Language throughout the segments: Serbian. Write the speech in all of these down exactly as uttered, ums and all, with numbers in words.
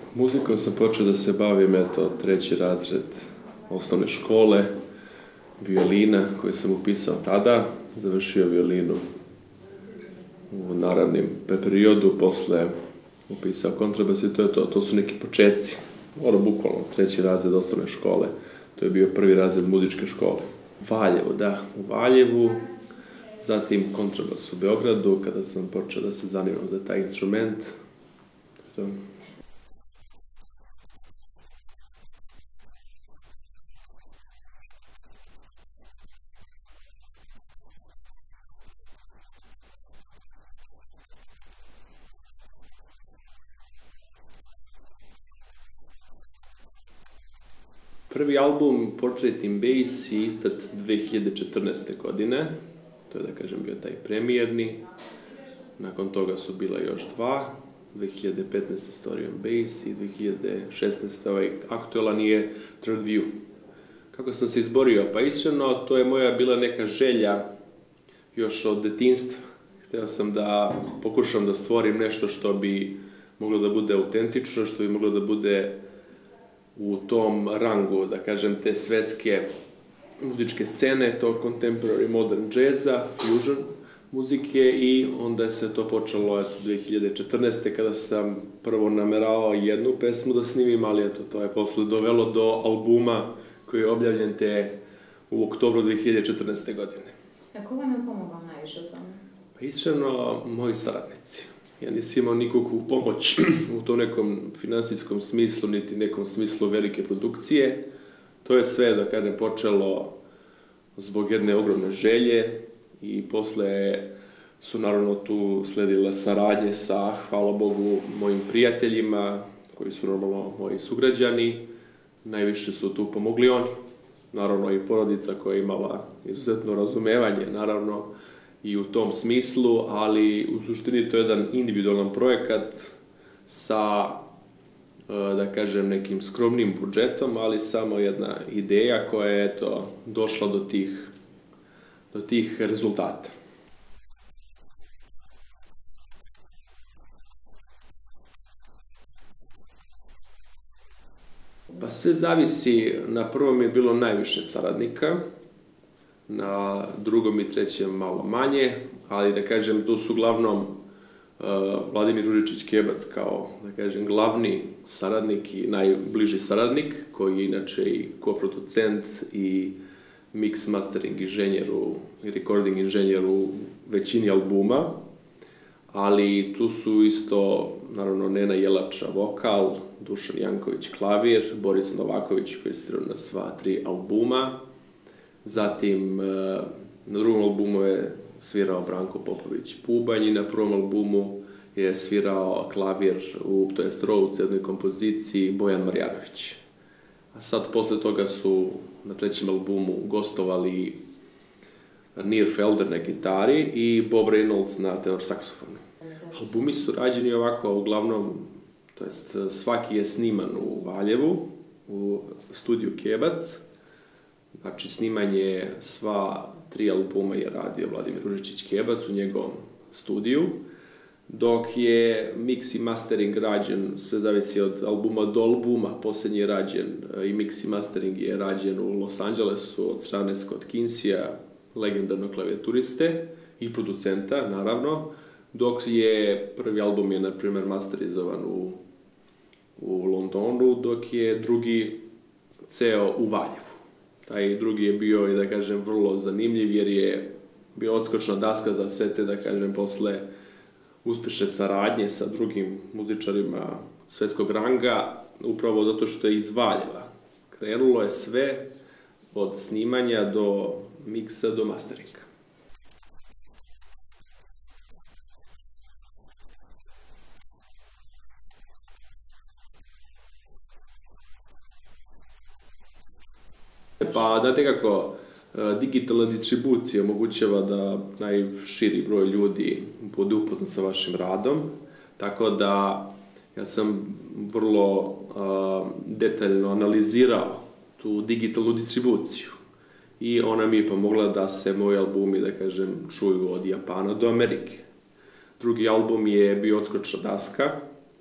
Muzikom sam počeo da se bavim, eto, treći razred osnovne škole, violina koju sam upisao tada, završio violinu u naravnim periodu, posle upisao kontrabas i to je to, to su neki početci, ono bukvalno treći razred osnovne škole, to je bio prvi razred muzičke škole. Valjevo, da, u Valjevu, zatim kontrabas u Beogradu, kada sam počeo da se zanimam za taj instrument. To. Prvi album Portrait in Bass je izdat dve hiljade četrnaeste. godine, to je da kažem bio taj premijerni, nakon toga su bila još dva, dve hiljade petnaeste. Story on Bass i dve hiljade šesnaeste. ovaj aktualan je Third View. Kako sam se izborio? Pa iskreno, to je moja bila neka želja još od detinjstva. Hteo sam da pokušam da stvorim nešto što bi moglo da bude autentično, što bi moglo da bude u tom rangu, da kažem, te svetske muzičke scene, tog contemporary modern jazza, fusion muzike i onda se to počelo eto, dve hiljade četrnaeste. kada sam prvo nameravao jednu pesmu da snimim, ali eto, to je posle dovelo do albuma koji je objavljen te u oktobru dve hiljade četrnaeste. godine. A ko vam je pomogao najviše u tome? Pa iskreno, moji saradnici. Ja nisam imao nikakvu pomoć u tom nekom finansijskom smislu, niti nekom smislu velike produkcije. To je sve, da kažem, počelo zbog jedne ogromne želje i posle su naravno tu sledile saradnje sa, hvala Bogu, mojim prijateljima, koji su normalno moji sugrađani. Najviše su tu pomogli oni. Naravno i porodica koja je imala izuzetno razumevanje, naravno, i u tom smislu, ali u suštini to je jedan individualan projekat sa, da kažem, nekim skromnim budžetom, ali samo jedna ideja koja je, eto, došla do tih, do tih rezultata. Pa sve zavisi, na prvom je bilo najviše saradnika, na drugom i trećem malo manje, ali da kažem, tu su uglavnom uh, Vladimir Ružičić-Kebac kao, da kažem, glavni saradnik i najbliži saradnik, koji je inače i koproducent i mix mastering inženjer i recording inženjer u većini albuma, ali tu su isto, naravno, Nena Jelača vokal, Dušan Janković klavir, Boris Novaković koji je svirao na sva tri albuma. Zatim, na drugom albumu je svirao Branko Popović bubanj i na prvom albumu je svirao klavir, u, to jest Rhodes, jednoj kompoziciji, Bojan Marjanović. A sad, posle toga su na trećem albumu gostovali Nir Felder na gitari i Bob Reynolds na tenor saksofonu. Albumi su rađeni ovako, uglavnom, to jest svaki je sniman u Valjevu, u studiju Kebac. Znači, snimanje sva tri albuma je radio Vladimir Ružičić-Kebac u njegovom studiju, dok je mix i mastering rađen, sve zavisi od albuma do albuma, poslednji je rađen i mix i mastering je rađen u Los Angelesu od strane Scott Kinsija, legendarnog klavijaturiste i producenta, naravno, dok je prvi album je, na primer, masterizovan u, u Londonu, dok je drugi ceo u Valjevu. Taj drugi je bio, da kažem, vrlo zanimljiv, jer je bio odskočna daska za sve te, da kažem, posle uspešne saradnje sa drugim muzičarima svetskog ranga, upravo zato što je iz Valjeva. Krenulo je sve od snimanja do miksa do masteringa. Pa, znate kako, digitalna distribucija omogućava da najširi broj ljudi bude upoznat sa vašim radom, tako da ja sam vrlo uh, detaljno analizirao tu digitalnu distribuciju i ona mi je pomogla da se moji albumi, da kažem, čuju od Japana do Amerike. Drugi album je bio odskočna daska,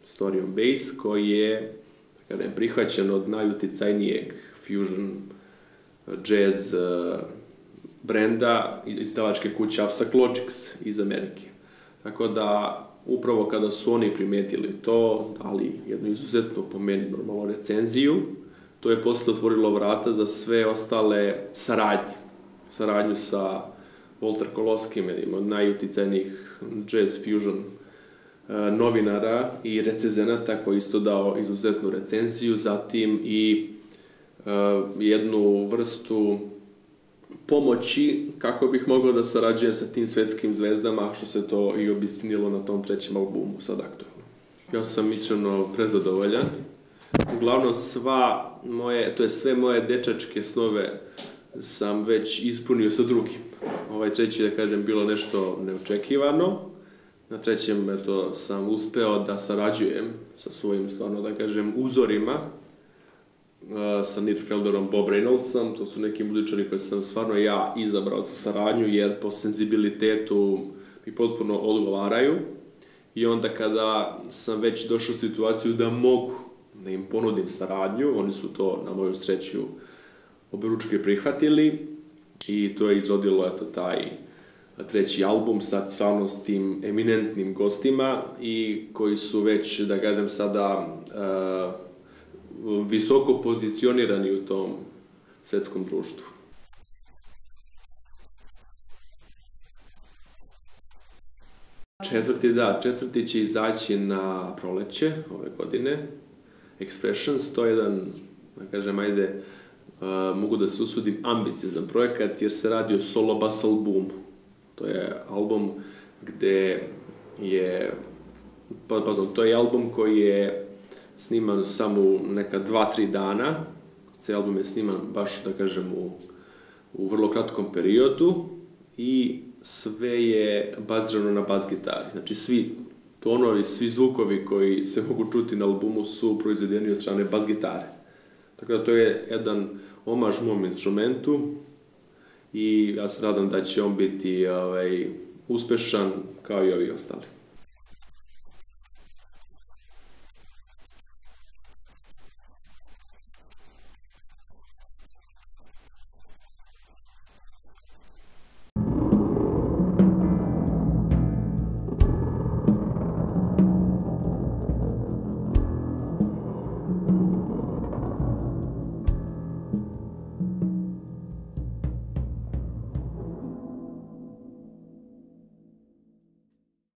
Story on Bass, koji je kada je prihvaćen od najuticajnijeg fusion jazz brenda izdavačke kuće Abstract Logics iz Amerike. Tako da, upravo kada su oni primetili to, dali jednu izuzetnu, po meni, normalnu recenziju, to je posle otvorilo vrata za sve ostale saradnje. Saradnju sa Walter Koloskim, jednim od najuticajnijih jazz fusion novinara i recenzenata, koji isto dao izuzetnu recenziju, zatim i jednu vrstu pomoći kako bih mogao da sarađujem sa tim svetskim zvezdama, što se to i obistinilo na tom trećem albumu, sad aktualno. Ja sam iskreno prezadovoljan. Uglavnom sva moje, to je sve moje dečačke snove sam već ispunio sa drugim. Ovaj treći, da kažem, bilo nešto neočekivano. Na trećem, eto, sam uspeo da sarađujem sa svojim, stvarno, da kažem, uzorima, sa Nierfelderom, Bob Reynoldsom. To su neki muzičari koje sam stvarno ja izabrao za saradnju, jer po senzibilitetu mi potpuno odgovaraju. I onda kada sam već došao u situaciju da mogu da im ponudim saradnju, oni su to, na moju sreću, oberučke prihvatili i to je izrodilo, eto, taj treći album sa stvarno s tim eminentnim gostima i koji su već, da kažem sada, uh, visoko pozicionirani u tom svetskom društvu. Četvrti, da, četvrti će izaći na proleće ove godine. Expressions, to je jedan, da kažem, ajde, uh, mogu da se usudim, ambiciozan projekat, jer se radi o solo bass albumu. To je album gde je, pardon, to je album koji je sniman samo u neka dva, tri dana. Cijel album je sniman baš, da kažem, u, u vrlo kratkom periodu i sve je bazirano na bas gitari. Znači, svi tonovi, svi zvukovi koji se mogu čuti na albumu su proizvedeni od strane bas gitare. Tako da to je jedan omaž mom instrumentu i ja se nadam da će on biti ovaj, uspešan kao i ovi ostali.